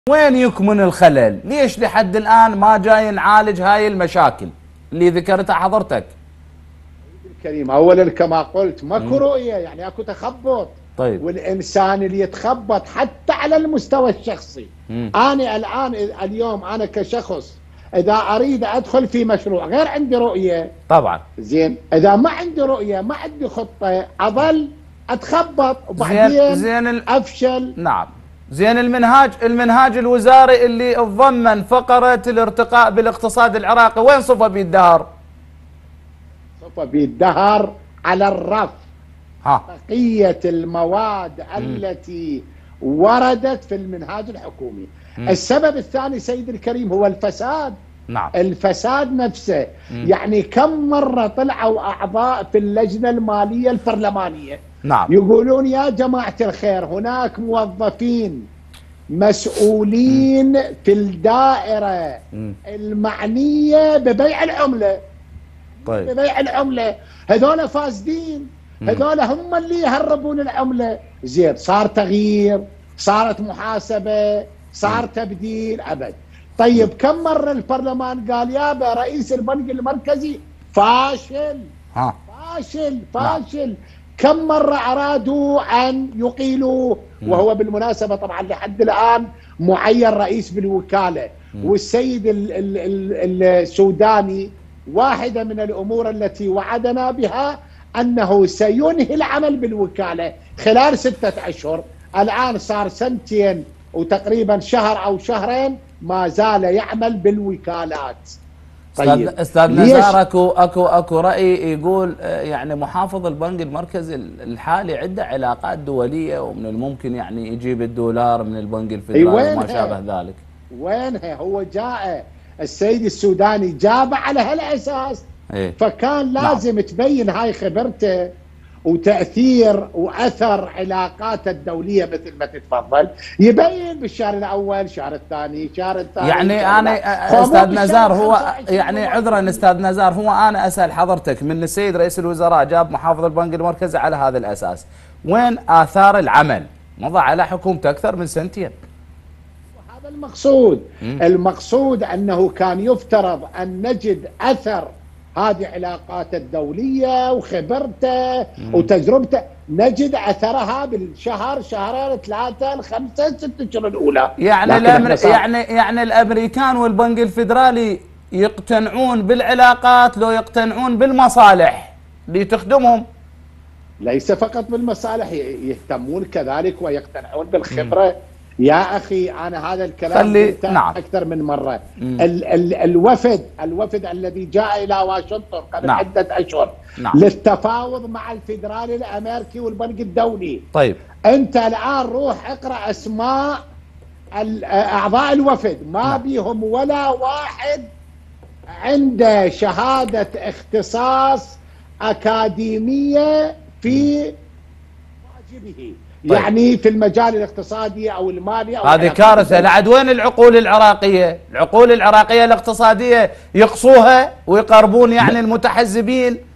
وين يكمن الخلل؟ ليش لحد الآن ما جاي نعالج هاي المشاكل اللي ذكرتها حضرتك؟ الكريم اولا كما قلت ماكو رؤيه، يعني اكو تخبط. طيب. والانسان اللي يتخبط حتى على المستوى الشخصي. انا الان اليوم انا كشخص اذا اريد ادخل في مشروع غير عندي رؤيه طبعا. زين، اذا ما عندي رؤيه ما عندي خطه اظل اتخبط وبعدين افشل. نعم. زين، المنهاج الوزاري اللي تضمن فقرة الارتقاء بالاقتصاد العراقي وين صفه بيدهر؟ صفه بيدهر على الرف. بقية المواد التي وردت في المنهاج الحكومي. السبب الثاني سيدي الكريم هو الفساد. نعم. الفساد نفسه. يعني كم مرة طلعوا أعضاء في اللجنة المالية البرلمانية نعم. يقولون يا جماعة الخير هناك موظفين مسؤولين في الدائرة المعنية ببيع العملة. طيب. ببيع العملة هذول فاسدين، هذول هم اللي يهربون العملة. زين، صار تغيير، صارت محاسبة، صار تبديل، أبد. طيب كم مرة البرلمان قال يابا رئيس البنك المركزي فاشل. فاشل. كم مرة أرادوا أن يقيلوه، وهو بالمناسبة طبعا لحد الآن معين رئيس بالوكالة. والسيد السوداني واحدة من الأمور التي وعدنا بها أنه سينهي العمل بالوكالة خلال 6 أشهر. الآن صار 2 وتقريبا شهر أو شهرين ما زال يعمل بالوكالات. طيب استاذ نزار، اكو راي يقول يعني محافظ البنك المركزي الحالي عنده علاقات دوليه ومن الممكن يعني يجيب الدولار من البنك الفدرالي وما شابه ذلك. وينها؟ هو جاء السيد السوداني جاب على هالاساس. فكان لازم تبين هاي خبرته وتأثير وأثر علاقاته الدولية مثل ما تتفضل، يبين بالشهر الأول، الشهر الثاني، الشهر الثالث. يعني أنا أستاذ نزار هو يعني عذرا أستاذ نزار، هو أنا أسأل حضرتك من السيد رئيس الوزراء جاب محافظ البنك المركزي على هذا الأساس، وين آثار العمل؟ مضى على حكومته أكثر من 2 سنين. هذا المقصود. المقصود أنه كان يفترض أن نجد أثر هذه علاقاته الدولية وخبرته وتجربته، نجد أثرها بالشهر، شهرين، 3، 5، 6 أشهر الأولى. يعني الأمريكان والبنك الفدرالي يقتنعون بالعلاقات لو يقتنعون بالمصالح اللي تخدمهم. ليس فقط بالمصالح، يهتمون كذلك ويقتنعون بالخبرة. يا أخي أنا هذا الكلام نعم. أكثر من مرة. الوفد الذي جاء إلى واشنطن قبل عدة أشهر للتفاوض مع الفدرالي الأمريكي والبنك الدولي. طيب أنت الآن روح اقرأ أسماء أعضاء الوفد، ما بيهم ولا واحد عنده شهادة اختصاص أكاديمية في واجبه. طيب. يعني في المجال الاقتصادي او المالي او هذه كارثه. لعد وين العقول العراقيه؟ العقول العراقيه الاقتصاديه يقصوها ويقربون يعني المتحزبين